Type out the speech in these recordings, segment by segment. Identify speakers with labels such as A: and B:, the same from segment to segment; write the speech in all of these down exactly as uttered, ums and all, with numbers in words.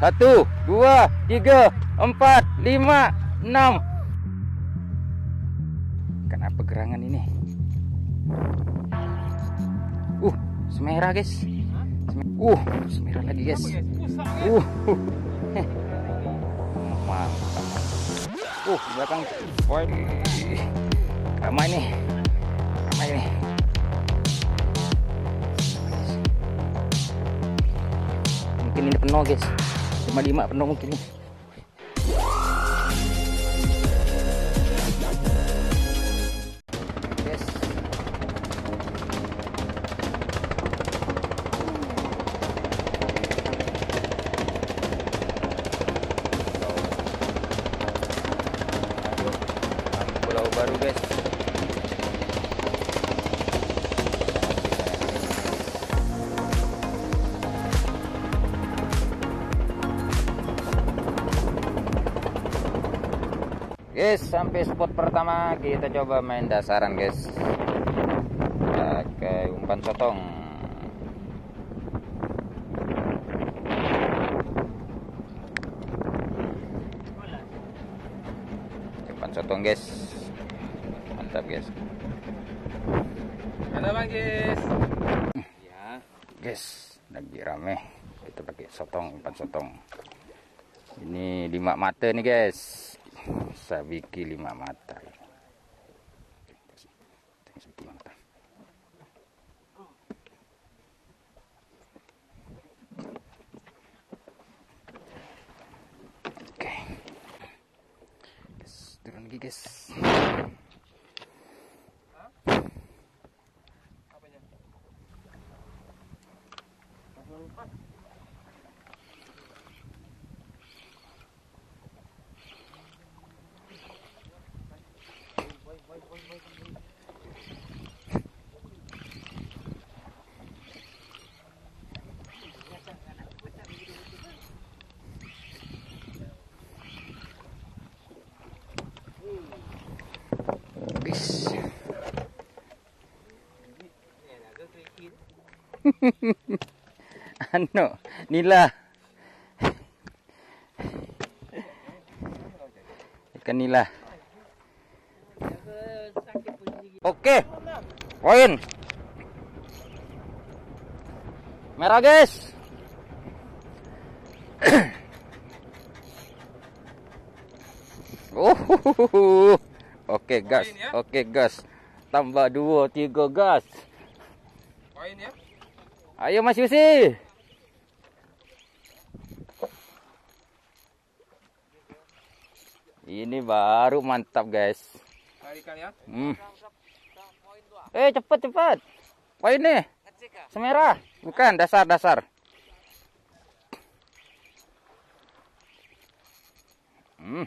A: Satu, dua, tiga, empat, lima, enam. Kenapa gerangan ini? Uh, semerah guys. Uh, semerah lagi guys. Uh, uh. Mantap. Uh, belakang. Woi, ramai nih. Ramai nih. Mungkin ini penuh guys. Cuma lima penuh mungkin nih. Guys. Pulau baru guys. Guys, sampai spot pertama, kita coba main dasaran guys. Pakai umpan sotong. Umpan sotong guys. Mantap guys.
B: Ada bang guys.
A: Ya, guys, lagi rame. Kita pakai sotong, umpan sotong. Ini lima mata nih guys. Sabiki lima mata. Oke. Guys, turun lagi guys. Ano, nila. Ikan nila. Oke. Poin. Merah, guys. Oh. Oke, gas. Oke, gas. Tambah dua, tiga gas.
B: Poin ya.
A: Ayo Mas Yusi. Ini baru mantap guys.
B: Tarikan ya.
A: Hmm. Eh cepet cepet. Poin nih. Semerah. Bukan dasar dasar. Hmm.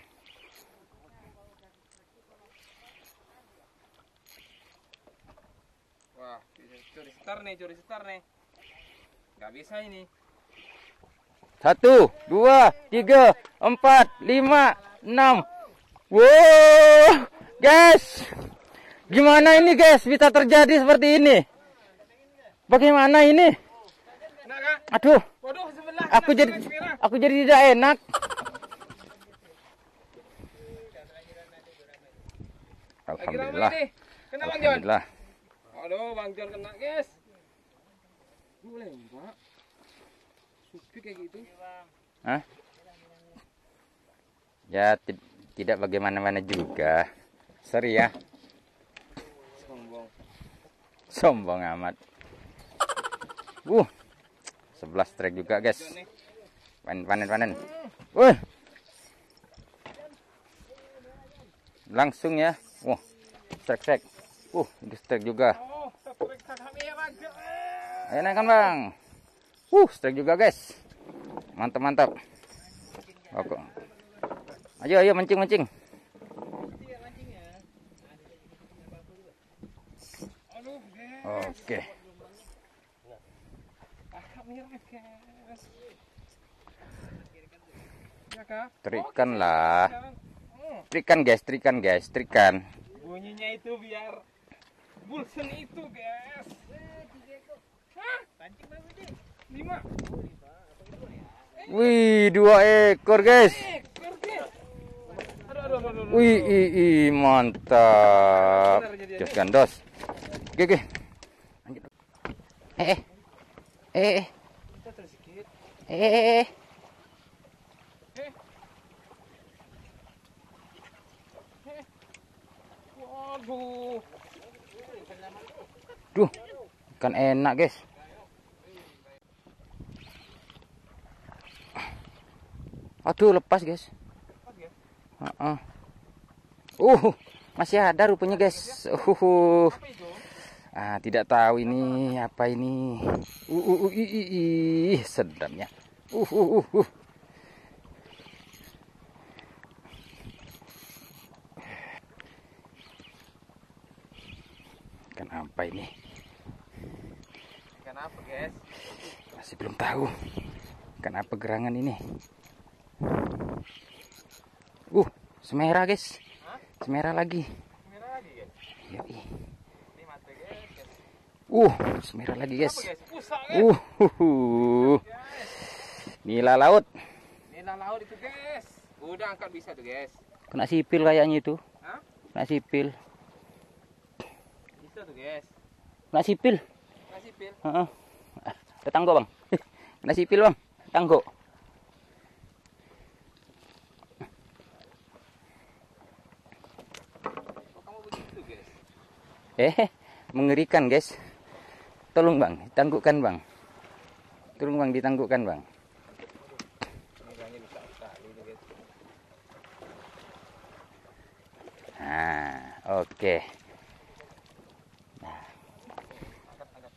B: Wah, curi setar nih, curi setar nih. Gak bisa ini.
A: Satu, dua, tiga, empat, lima, enam. Wow, guys, gimana ini guys bisa terjadi seperti ini? Bagaimana ini? Aduh, aku jadi aku jadi tidak enak. Alhamdulillah. Alhamdulillah.
B: Aduh, Bang John kena guys. Boleh mbak. Supi kayak gitu.
A: Hah? Ya tidak bagaimana-mana juga. Sorry ya.
B: Sombong.
A: Sombong amat. Uh, sebelas strike juga guys. Panen panen panen. Wih. Langsung ya. Wah, strike strike. Uh, ini strike juga.
B: Oh, strike kamera.
A: Ayo naikkan bang. Uh, strike juga guys. Mantap mantap. Oke. Ayo ayo mancing mancing. Oke. Terikan lah. Terikan guys, terikan guys, terikan.
B: Bunyinya itu biar bulsen itu guys. Hah? Pancing berapa sih? Lima.
A: Wih, dua ekor, guys.
B: Ekor, guys. Aduh, aduh, aduh, aduh.
A: Wih, ih, ih, mantap. Jos gandos. Oke, oke. Lanjut. Eh, eh. Eh, eh.
B: Kita terus sedikit.
A: Eh, eh, eh.
B: Eh. Eh. Waduh.
A: Duh, ikan enak, guys. Aduh, lepas, guys. Uh, uh, masih ada rupanya, guys. Uh,
B: Apa itu?
A: ah, tidak tahu ini apa ini. Uh, uh, uh, ih, ih, ih, sedapnya. Uh, uh, uh, uh. Ikan apa ini?
B: Ikan apa, guys?
A: Masih belum tahu. Ikan apa gerangan ini? Uh, semera, guys.
B: Hah?
A: Semera lagi.
B: Merah lagi, guys.
A: Yoi.
B: Ini mati, guys.
A: Uh, semera lagi, guys.
B: Apa, guys? Pusak, guys.
A: Uh, uh, uh.
B: Guys.
A: Nila laut.
B: Nila laut itu, guys. Udah angkat bisa tuh, guys.
A: Kena sipil kayaknya itu.
B: Hah?
A: Kena sipil.
B: Bisa tuh, guys.
A: Kena sipil.
B: Kasih pil.
A: Heeh. Ah, tetanggo, Bang. Kena sipil, Bang. Tetanggo.
B: Kok kamu begitu, guys?
A: Eh, mengerikan, guys. Tolong, Bang, ditanggukkan, Bang. Tolong, Bang, ditanggukkan, Bang.
B: Nilainya bisa sekali tuh, guys.
A: Nah, oke.
B: Angkat, angkat.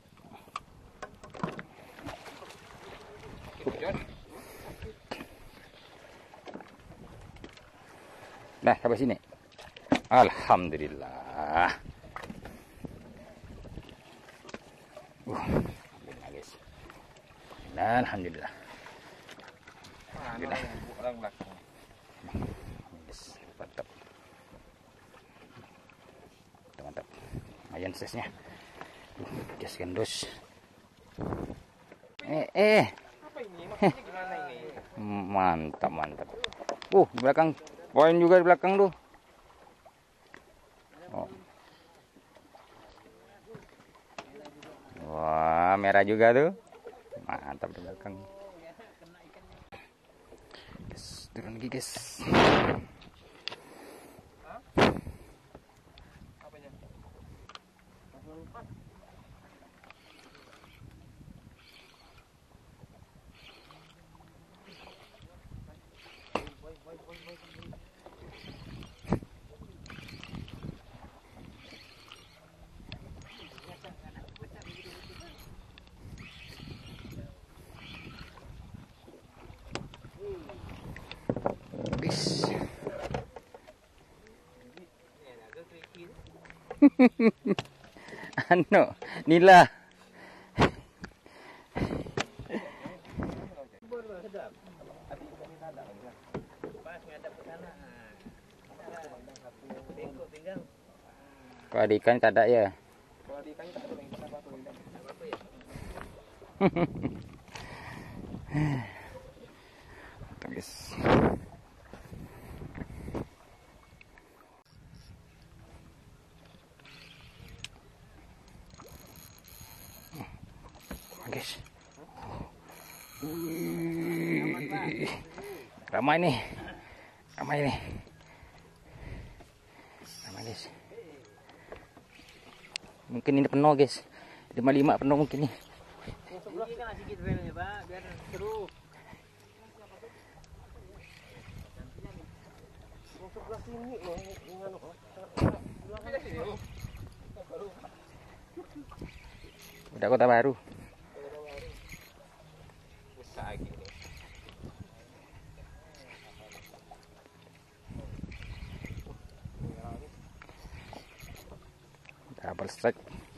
B: Gitu, John.
A: Nah, sampai sini. Alhamdulillah. Uh, alhamdulillah, guys. Nah, alhamdulillah.
B: Mana orang belakang?
A: Yes, mantap. Mantap, mantap. Lumayan size-nya. Uh, jas gandos. Eh, eh.
B: Apa ini? Maksudnya gimana ini?
A: Mantap, mantap. Uh, di belakang. Poin juga di belakang tuh. Oh. Wah, merah juga tuh. Mantap di belakang. Guys, turun lagi, guys.
B: Apanya?
A: Guys. Ano, nila. Kalau ada ikan kada ya.
B: Kalau di ikan tak ada yang bisa batu ini.
A: Guys. Guys. Wih. Ramai nih. Ramai nih. Ramai, guys. Mungkin ini penuh, guys. lima lima penuh mungkin nih.
B: Yang sebelah kan sedikit filenya, Pak, biar seru. Yang sebelah sini loh, yang anu kok. Sebelah sini.
A: Udah Kota Baru.
B: Besar gini.
A: Double strike.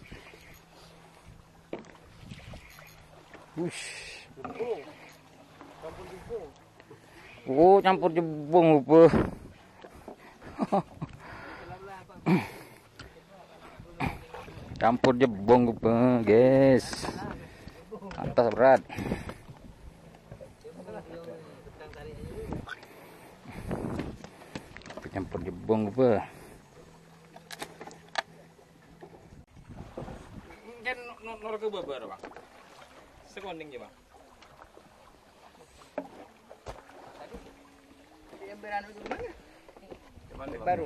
A: Wush.
B: Campur jempol.
A: Oh, campur jebung apa? Campur jebong apa, guys? Atas berat. Nyampur jebong apa?
B: Kan nor ke babar, Bang. Sekonding ya, Bang.
C: Yang beranu itu mana?
B: Cuman
C: Baru.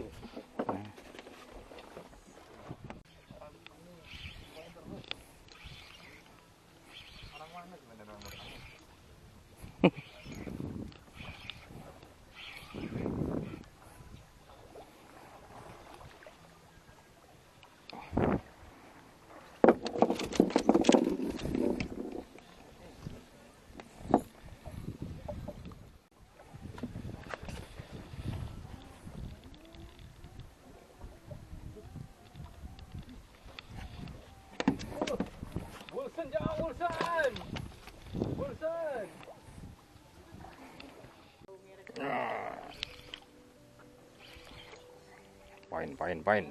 B: orang mana sebenarnya orang orang. Wilson, jangan Wilson. Wilson.
A: Poin, poin, poin.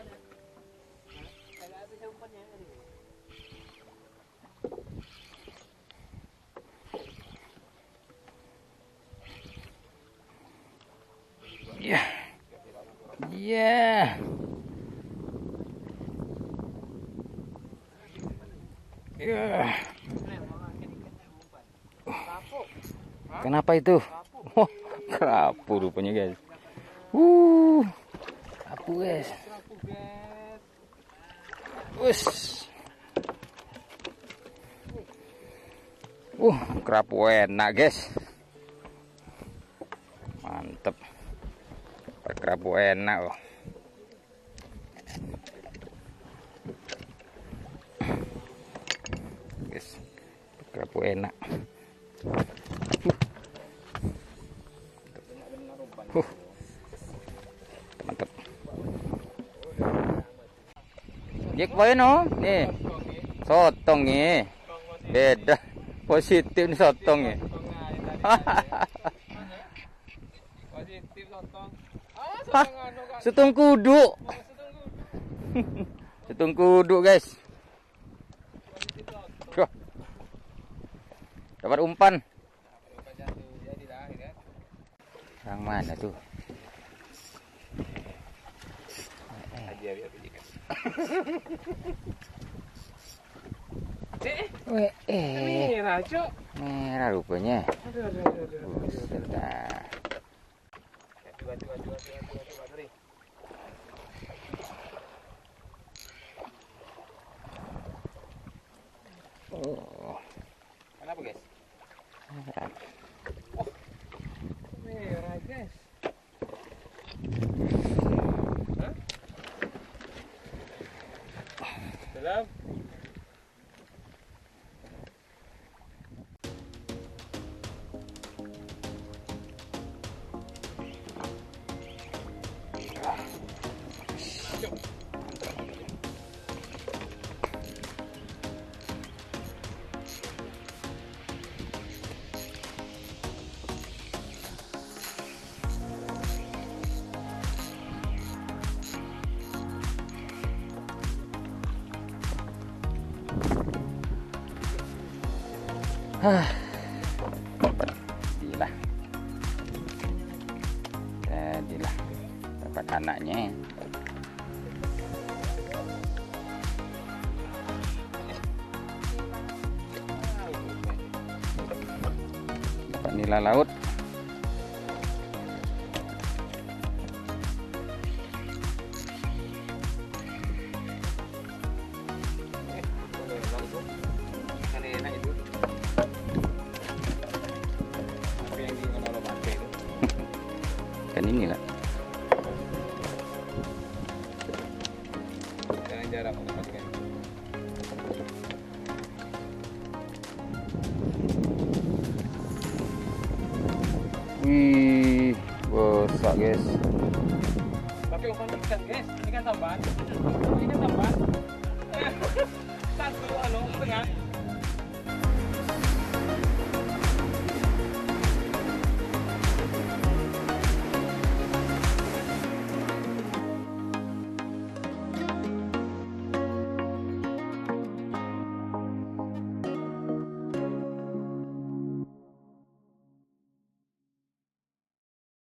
A: Ya, ya. Ya. Kenapa itu? Oh, kerapu rupanya guys. Uh, kerapu guys. Us. Uh, kerapu enak guys. Mantep. Kerapu enak loh. Guys, kerapu enak. Uh, mantap. Jek poin no, nih sotong nih, beda positif nih sotong nih.
B: Positif sotong. Ah, sotong anu kan.
A: Sotong kudu, sotong kudu guys. Wah. Dapat umpan. Yang mana tuh? Weh, eh,
B: Merah, Cok.
A: merah rupanya.
B: Aduh, aduh, aduh, aduh.
A: Buset dah.
B: Aduh, aduh, aduh, aduh, aduh, aduh, aduh.
A: Oh,
B: Kenapa, guys?
A: merah.
B: Merah, guys. Hah? Dalam.
A: Hah. Jadilah. Jadilah. Dapat anaknya. Dapat nila laut. Kan inilah.
B: Jangan jarak menempatkan.
A: Wih, besar guys.
B: Pakai umpan ikan, guys. Ini kan tambahan. Ini kan tambahan. Satu anu tengah.